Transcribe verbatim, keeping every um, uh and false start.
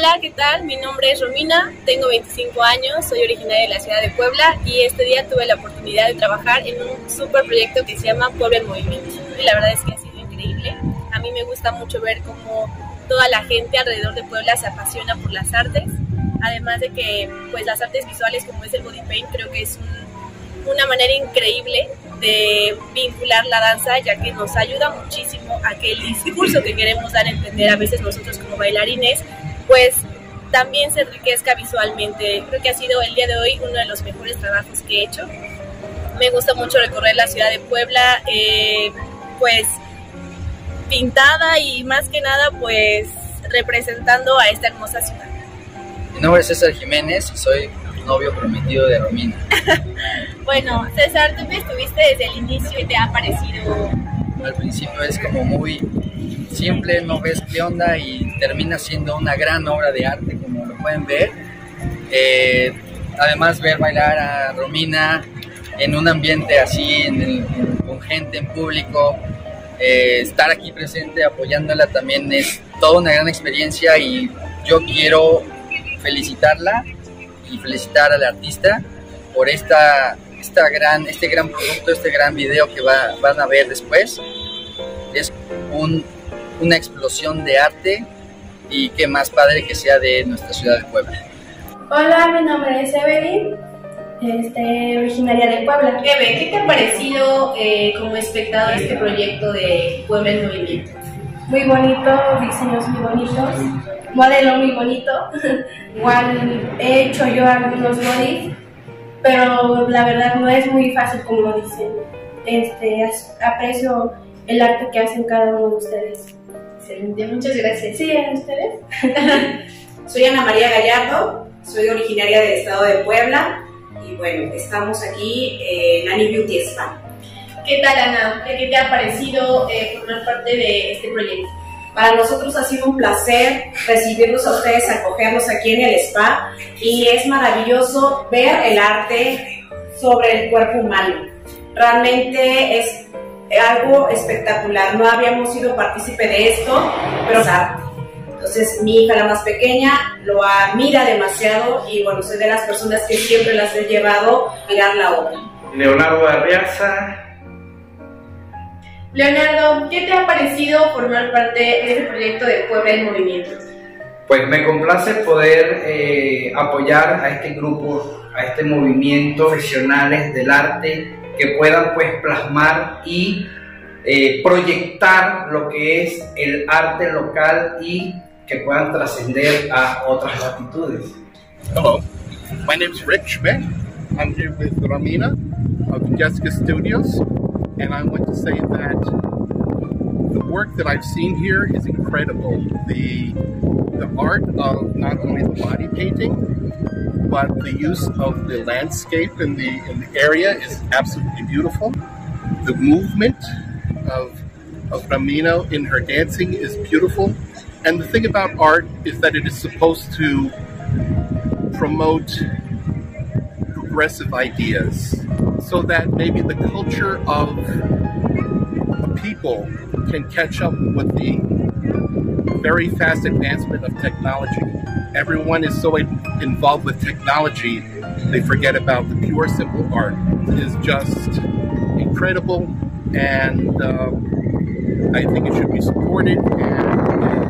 Hola, ¿qué tal? Mi nombre es Romina, tengo veinticinco años, soy originaria de la ciudad de Puebla y este día tuve la oportunidad de trabajar en un super proyecto que se llama Puebla en Movimiento. Y la verdad es que ha sido increíble. A mí me gusta mucho ver cómo toda la gente alrededor de Puebla se apasiona por las artes. Además de que pues, las artes visuales como es el body paint creo que es un, una manera increíble de vincular la danza, ya que nos ayuda muchísimo a que el discurso que queremos dar a entender a veces nosotros como bailarines pues también se enriquezca visualmente. Creo que ha sido el día de hoy uno de los mejores trabajos que he hecho. Me gusta mucho recorrer la ciudad de Puebla, eh, pues pintada y más que nada pues representando a esta hermosa ciudad. Mi nombre es César Jiménez y soy novio prometido de Romina. Bueno, César, tú que estuviste desde el inicio y te ha parecido... Al principio es como muy simple, no ves qué onda y termina siendo una gran obra de arte, como lo pueden ver. Eh, además, ver bailar a Romina en un ambiente así, en el, con gente en público, eh, estar aquí presente apoyándola también es toda una gran experiencia y yo quiero felicitarla y felicitar al artista por esta, esta gran, este gran producto, este gran video que va, van a ver después. Es un, una explosión de arte y qué más padre que sea de nuestra ciudad de Puebla. Hola, mi nombre es Evelyn, este, originaria de Puebla. Eve, ¿qué te ha parecido eh, como espectador este proyecto de Puebla en Movimiento? Muy bonito, diseños muy bonitos, modelo muy bonito. Igual he hecho yo algunos bodies, pero la verdad no es muy fácil como lo dicen. Este, aprecio el arte que hacen cada uno de ustedes. Excelente, muchas gracias. Sí, ¿a ustedes? Soy Ana María Gallardo, soy originaria del estado de Puebla y bueno, estamos aquí en Ani Beauty Spa. ¿Qué tal, Ana? ¿Qué te ha parecido eh, formar parte de este proyecto? Para nosotros ha sido un placer recibirlos a ustedes, acogernos aquí en el spa y es maravilloso ver el arte sobre el cuerpo humano. Realmente es algo espectacular, no habíamos sido partícipe de esto, pero es arte. Entonces mi hija, la más pequeña, lo admira demasiado y bueno, soy de las personas que siempre las he llevado a mirar la obra. Leonardo Arriaza. Leonardo, ¿qué te ha parecido formar parte de este proyecto de Puebla en Movimiento? Pues me complace poder eh, apoyar a este grupo, a este movimiento profesionales del arte que puedan pues plasmar y eh, proyectar lo que es el arte local y que puedan trascender a otras latitudes. Hello, my name is Rick Schmidt. I'm here with Romina of Jessica Studios, and I want to say that the work that I've seen here is incredible. The, the art of not only the body painting, but the use of the landscape in the, in the area is absolutely beautiful. The movement of, of Romina in her dancing is beautiful. And the thing about art is that it is supposed to promote progressive ideas so that maybe the culture of a people can catch up with the very fast advancement of technology. Everyone is so involved with technology, they forget about the pure, simple art. It is just incredible, and uh, I think it should be supported and